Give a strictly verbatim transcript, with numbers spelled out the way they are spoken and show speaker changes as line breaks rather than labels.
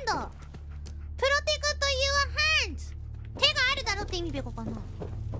ド。プロテクトユアハンズ。手があるだろって意味べこかな。